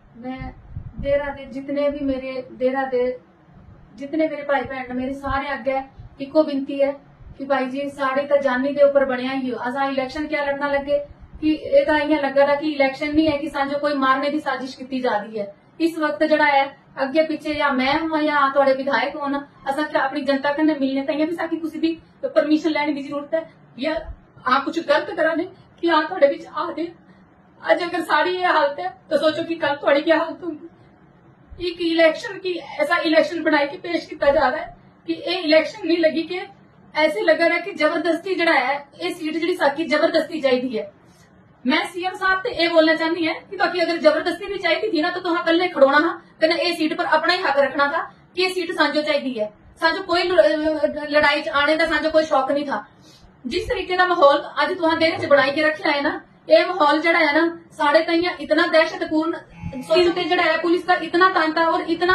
मैं देरा दे जितने भी मेरे देरा दे जितने मेरे भाई भैन मेरे सारे अगे इको विनती है कि भाई जी साढ़े तो जानी दे उपर बनया ही हो। असा इलेक्शन क्या लड़ना लगे कि इं लगा रहा कि इलेक्शन नहीं है कि साजो कोई मारने की साजिश की जा रही है। इस वक्त जड़ा है अगे पिछे या मैं हूं या थोड़े विधायक हो असा क्या अपनी जनता कन्ने मिलने ताइयां भी साकी किसी भी परमिशन लेने की जरूरत है या हाँ कुछ गलत करा ने कि हाँ थोड़े बिच आ दे। आज अगर साड़ी ये हालत है तो सोचो कि कल थोड़ी क्या हालत होगी। एक इलेक्शन की ऐसा इलेक्शन बनाई के पेश किया जा रहा है कि ये इलेक्शन नहीं लगी कि ऐसे लगा रहा है कि जबरदस्ती जड़ा है ये सीट जी साकी जबरदस्ती चाहिए है। मैं सीएम साहब से ये बोलना चाहती है कि ताकि अगर जबरदस्ती भी चाहिए थी ना तो तुहां कल खड़ोना था कने ये सीट पर अपना ही हक रखना था कि ये सीट साजो चाहिए है। साजो कोई लड़ाई च आने का साजो कोई शौक नहीं था। जिस तरीके का माहौल अज तुहां देर च बनाई के रखा है ना ये माहौल जड़ा है ना साढ़े ताइयां इतना दहशतपूर्ण जड़ा है पुलिस का इतना तांता और इतना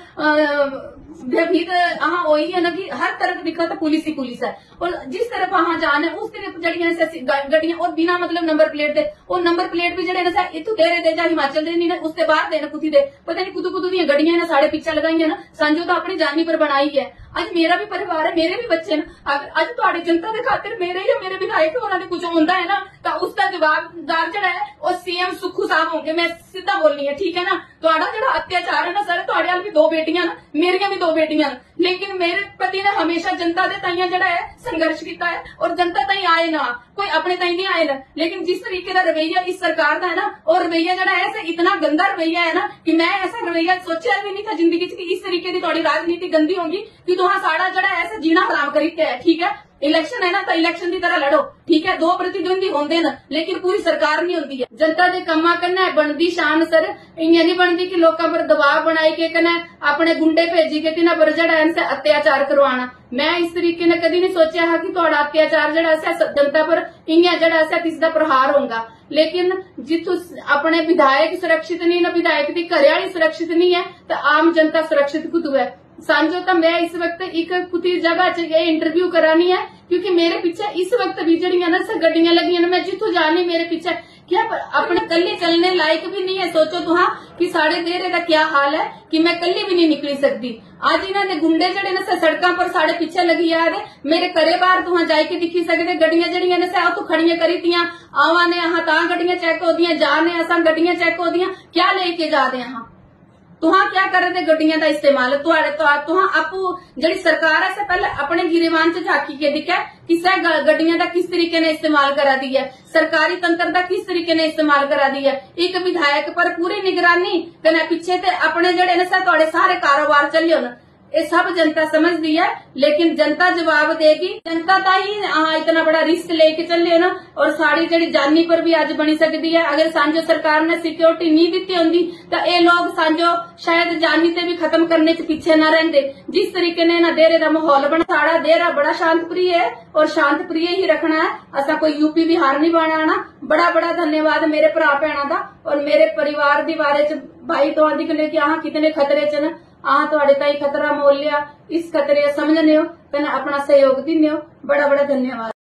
मतलब भयभीत अहाँ हो ही है ना कि हर तरफ दिखा तो पुलिस ही पुलिस है और जिस तरफ अहाँ जाने उस तरफ जड़ियां गड्डियां और बिना मतलब नंबर प्लेट दे और नंबर प्लेट भी जड़े ना इतू दे रहे जा हिमाचल दे नहीं ना उससे बाहर दे ना कुछ दे पता नहीं कुदू दी गड्डियां ना साढ़े पीछे लगाई है ना सांजो तो अपनी जानी पर बनाई है। अज मेरा भी परिवार है मेरे भी बच्चे न अज थोड़ी जनता के खातिर मेरे या मेरे विधायक होना कुछ होंदा है ना तो उसका जवाबदार जड़ा है और सीएम सुखू साहब होंगे। मैं सीधा बोलनी है ठीक है ना। थोड़ा जड़ा अत्याचार है ना सर थोड़े भी दो बेटियां ना मेरिया भी दो बेटियां लेकिन मेरे पति ने हमेशा जनता के ताइयां जड़ा है संघर्ष किया है और जनता ताई आए ना कोई अपने ताई नहीं आए ना। लेकिन जिस तरीके का रवैया इस सरकार का है ना और रवैया जड़ा है ऐसा इतना गंदा रवैया है ना कि मैं ऐसा रवैया सोचा भी नहीं था जिंदगी की इस तरीके की थोड़ी राजनीति गंदी होगी कि तुहां साड़ा जड़ा ऐसा जीना हराम करी है। ठीक है इलेक्शन है ना तो इलेक्शन की तरह लड़ो ठीक है दो प्रतिद्वंदी होंगे ना लेकिन पूरी सरकार नहीं होती है। जनता के कम्मा कन्नै बनती शान सर इं नहीं बनती कि लोगों पर दबाव बनाई के कन्नै अपने गुंडे भेजी के तिन्हां पर जड़ा इनसे अत्याचार करवाना। मैं इस तरीके ने कभी नहीं सोचा है कि थोड़ा अत्याचार जड़ा जनता पर इं जड़ा किसी का प्रहार होगा। लेकिन जितों अपने विधायक सुरक्षित नहीं ना विधायक की घरेवाली सुरक्षित नहीं है तो आम जनता सुरक्षित कुछ है। सांजो तो मैं इस वक्त एक कुछ जगह च इंटरव्यू करानी है क्योंकि मेरे पीछे इस वक्त भी जड़ियां ना गड्डियां लगी मैं जितों जानी मेरे पीछे क्या अपने कल्ली चलने लायक भी नहीं है। सोचो तुहां कि साढ़े देरे का क्या हाल है कि मैं कल्ली भी नहीं निकली सकती। आज इन्होंने गुंडे जड़े ना सड़कों पर साढ़े पीछे लगी आ रहे मेरे घरे बाहर तुहां जाके दिखी सकते गड्डियां जड़ियां ने उतो खड़ियां करी तियां आवा ने अहां तां गड्डियां चेक होदियां जाने असां गड्डियां चेक होदियां क्या लेके जा रहे हैं तुहां क्या कर रहे थे गड्डियां का इस्तेमाल तुहां आपू जड़ी सरकार है पहले अपने गिरेवान च झाकी के दिखा कि सह गड्डियां का किस तरीके ने इस्तेमाल करा दी है सरकारी तंत्र का किस तरीके ने इस्तेमाल करा दी है। एक विधायक पर पूरी निगरानी कने पीछे ते अपने जड़े ने थोड़े सारे कारोबार चलियो न ये सब जनता समझती है लेकिन जनता जवाब देगी। जनता का ही इतना बड़ा रिस्क लेके चले ना और साड़ी जड़ी जानी पर भी आज बनी सकती है। अगर सांजो सरकार ने सिक्योरिटी नहीं दी होंगी तो ये लोग सांजो शायद जानी से भी खत्म करने च पीछे न रहते। जिस तरीके ने ना देरे का माहौल बना साड़ा देरा बड़ा शांत प्रिय है और शांत प्रिय ही रखना है। असा कोई यूपी बिहार नहीं बनाना। बड़ा बड़ा धन्यवाद मेरे भरा भैणा का और मेरे परिवार के बारे च भाई तो दिखने कि अह कितने खतरे च न आह थोड़े ताई खतरा मोल लिया इस खतरे समझने हो कने अपना सहयोग दिने हो। बड़ा बड़ा धन्यवाद।